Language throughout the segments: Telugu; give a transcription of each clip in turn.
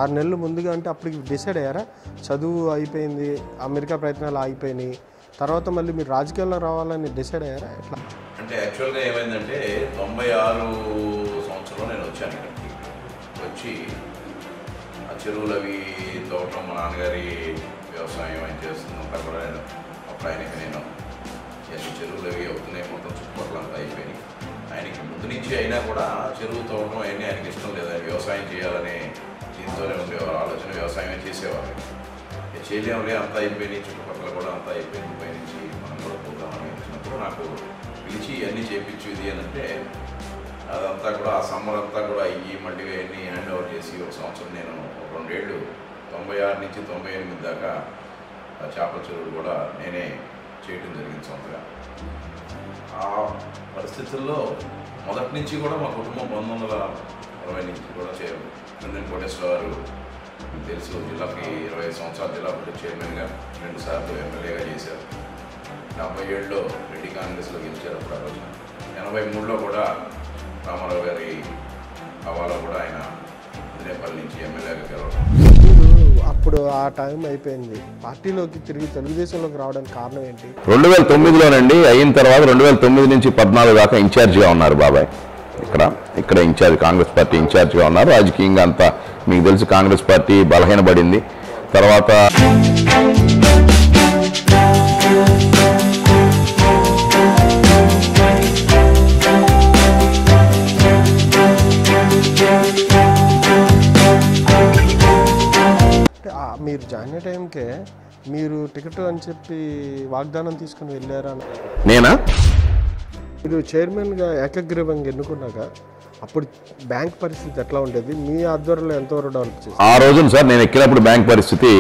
6 నెలలు ముందుగా అంటే అప్పటికి డిసైడ్ అయ్యారా? చదువు అయిపోయింది, అమెరికా ప్రయత్నాలు ఆగిపోయినాయి, తర్వాత మళ్ళీ మీరు రాజకీయాల్లో రావాలని డిసైడ్ అయ్యారా? ఎట్లా అంటే యాక్చువల్గా ఏమైందంటే 96 సంవత్సరంలో నేను వచ్చాను ఇక్కడికి. వచ్చి ఆ చెరువులు అవి తోటం, మా నాన్నగారి వ్యవసాయం ఆయన చేస్తున్నప్పుడు కూడా నేను అప్పుడు ఆయనకి నేను ఎన్ని చెరువులు అవి అవుతున్నాయి, మొత్తం చుట్టుపక్కల అంతా అయిపోయినాయి. ఆయనకి ముందు నుంచి అయినా కూడా చెరువు తోటం అవన్నీ ఆయనకి ఇష్టం లేదు. ఆయన వ్యవసాయం చేయాలనే దీంతోనే ఉండేవారు, ఆలోచన వ్యవసాయమే చేసేవారు. చేయలేములే, అంతా అయిపోయినాయి, చుట్టుపక్కల కూడా అంతా అయిపోయింది, పైనుంచి మనం కూడా పోతామని వచ్చినప్పుడు నాకు పిలిచి అన్నీ చేయించు ఇది అని అంటే అదంతా కూడా ఆ సమ్మర్ అంతా కూడా అయ్యి మళ్ళీ అన్నీ హ్యాండ్ ఓవర్ చేసి ఒక సంవత్సరం నేను 2 ఏళ్ళు 96 నుంచి 98 దాకా చేపల చెరువులు కూడా నేనే చేయడం జరిగింది సొంతగా. ఆ పరిస్థితుల్లో మొదటి నుంచి కూడా మా కుటుంబం 1960 నుంచి కూడా చంద్రన్ కోటేశ్వర గారు తెలుసు, జిల్లాకి 25 సంవత్సరాలు జిల్లా పరిషత్ చైర్మన్గా 2 సార్లు ఎమ్మెల్యేగా చేశారు. 77లో రెడ్డి కాంగ్రెస్లో గెలిచారు. అప్పుడు ఆ రోజున 83లో కూడా రామారావు గారి హవాలో కూడా ఆయన విజయపల్లి నుంచి ఎమ్మెల్యేగా గెలవడం. అప్పుడు ఆ టైం అయిపోయింది, పార్టీలోకి తిరిగి తెలుగుదేశంలోకి రావడానికి కారణం ఏంటి? 2009లోనండి. అయిన తర్వాత 2009 నుంచి 14 దాకా ఇన్ఛార్జిగా ఉన్నారు బాబాయ్. ఇక్కడ ఇన్ఛార్జ్, కాంగ్రెస్ పార్టీ ఇన్ఛార్జ్గా ఉన్నారు. రాజకీయంగా అంతా మీకు తెలుసు, కాంగ్రెస్ పార్టీ బలహీనపడింది. తర్వాత మీరు జాయిన్ అయ్యే టైంకే మీరు టికెట్ అని చెప్పి వాగ్దానం తీసుకుని వెళ్ళారా? నేనా? మీరు చైర్మన్గా ఏకగ్రీవంగా ఎన్నుకున్నాక అప్పుడు బ్యాంక్ పరిస్థితి ఎట్లా ఉండేది? మీ ఆధ్వర్యంలో ఎంతవరకు డెవలప్ చేశారు ఆ రోజున? సార్ నేను ఎక్కినప్పుడు బ్యాంక్ పరిస్థితి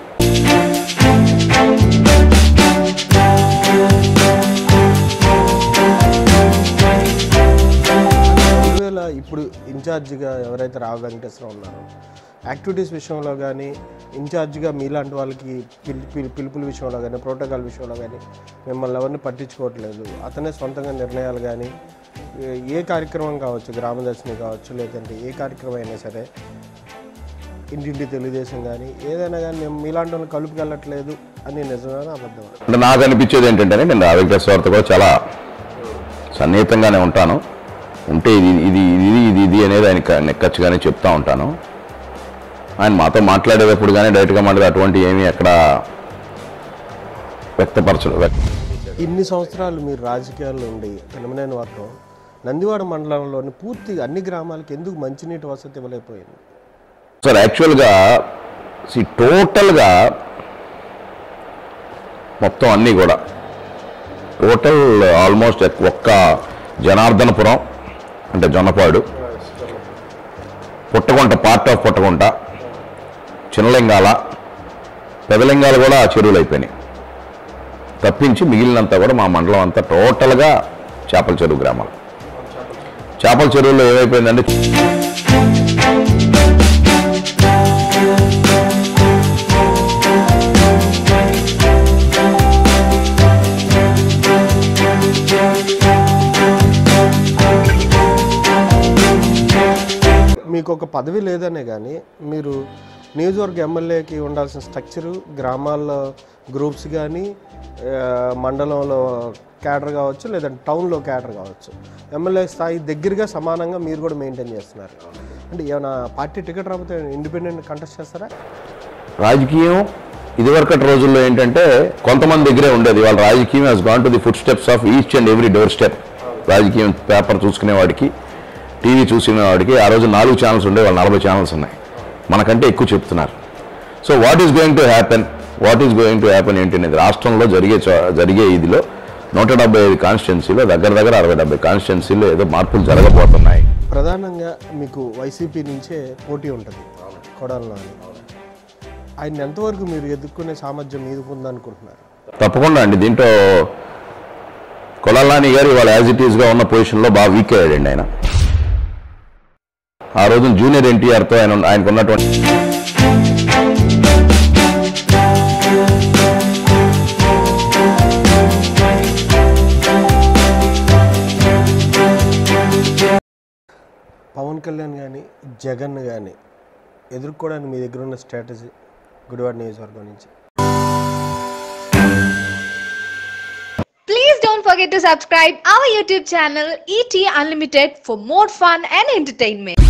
ఇప్పుడు ఇన్ఛార్జిగా ఎవరైతే రావు వెంకటేశ్వరరావు ఉన్నారో యాక్టివిటీస్ విషయంలో కానీ, ఇన్ఛార్జిగా మీలాంటి వాళ్ళకి పిలుపుల విషయంలో కానీ, ప్రోటోకాల్ విషయంలో కానీ మిమ్మల్ని ఎవరిని పట్టించుకోవట్లేదు. అతనే సొంతంగా నిర్ణయాలు కానీ, ఏ కార్యక్రమం కావచ్చు, గ్రామదర్శిని కావచ్చు, లేదంటే ఏ కార్యక్రమం అయినా సరే, ఇంటింటి తెలుగుదేశం కానీ ఏదైనా కానీ మేము మీలాంటి వాళ్ళని కలుపుకెళ్ళట్లేదు అని నిజమైన అబద్ధం? అంటే నాకు అనిపించేది ఏంటంటే, నేను వెంకటేశ్వరతో కూడా చాలా సన్నిహితంగానే ఉంటాను. ఉంటే ఇది అనేది ఆయన నెక్కచ్చుగానే చెప్తూ ఉంటాను. ఆయన మాతో మాట్లాడేటప్పుడు కానీ డైరెక్ట్గా మాట్లాడే అటువంటి ఏమీ ఎక్కడ వ్యక్తపరచడు. ఇన్ని సంవత్సరాలు మీరు రాజకీయాల్లో ఉండి పెనమనేని వర్గం నందివాడ మండలంలోని పూర్తిగా అన్ని గ్రామాలకి ఎందుకు మంచినీటి వసతి ఇవ్వలేకపోయింది? సార్ యాక్చువల్గా టోటల్గా మొత్తం అన్నీ కూడా టోటల్ ఆల్మోస్ట్ ఒక్క జనార్దనపురం అంటే జొన్నపాడు, పుట్టగుంట, పార్ట్ ఆఫ్ పుట్టగుంట, చిన్నలింగాల, పెదలింగాలు కూడా చెరువులు అయిపోయినాయి. తప్పించి మిగిలినంతా కూడా మా మండలం అంతా టోటల్గా చేపల చెరువు గ్రామాలు. చేపల చెరువుల్లో ఏమైపోయిందంటే మీకు ఒక పదవి లేదనే కానీ మీరు నియోజకవర్గ ఎమ్మెల్యేకి ఉండాల్సిన స్ట్రక్చరు, గ్రామాల్లో గ్రూప్స్ కానీ, మండలంలో క్యాడర్ కావచ్చు, లేదంటే టౌన్లో క్యాడర్ కావచ్చు, ఎమ్మెల్యే స్థాయి దగ్గరగా సమానంగా మీరు కూడా మెయింటైన్ చేస్తున్నారు. అంటే ఏమైనా పార్టీ టికెట్ రాకపోతే ఇండిపెండెంట్ కంటెస్ట్ చేస్తారా? రాజకీయం ఇదివరకటి రోజుల్లో ఏంటంటే కొంతమంది దగ్గరే ఉండేది. వాళ్ళ రాజకీయం has gone to the footsteps of each and every doorstep. రాజకీయం పేపర్ చూసుకునేవాడికి, టీవీ చూసుకునేవాడికి ఆ రోజు 4 ఛానల్స్ ఉండే, వాళ్ళు 40 ఛానల్స్ ఉన్నాయి. మనకంటే ఎక్కువ చెప్తున్నారు. So what is going to happen ఏంటి అనేది రాష్ట్రంలో జరిగే ఇదిలో 175 కాన్స్టిట్యున్సీలో దగ్గర 60-70 కాన్స్టిట్యున్సీలో ఏదో మార్పులు జరగబోతున్నాయి. ప్రధానంగా మీకు వైసీపీ నుంచే పోటీ ఉంటుంది కొడాలలో. ఆయన ఎంతవరకు మీరు ఎదుర్కొనే సామర్థ్యం మీదకు ఉందనుకుంటున్నారు? తప్పకుండా అండి. దీంట్లో కొడాల నాని గారు ఇవాళ యాజ్ ఇట్ ఈస్గా ఉన్న పొజిషన్లో బాగా వీక్ అయ్యాడండి. ఆయన ఆ రోజున జూనియర్ ఎన్టీఆర్తో ఆయనకు ఉన్నటువంటి పవన్ కళ్యాణ్ కానీ, జగన్ కానీ ఎదుర్కోవడానికి మీ దగ్గర ఉన్న స్ట్రాటజీ గుడివాడ నియోజకవర్గం నుంచి? Please don't forget to subscribe our YouTube channel ET Unlimited for more fun and entertainment.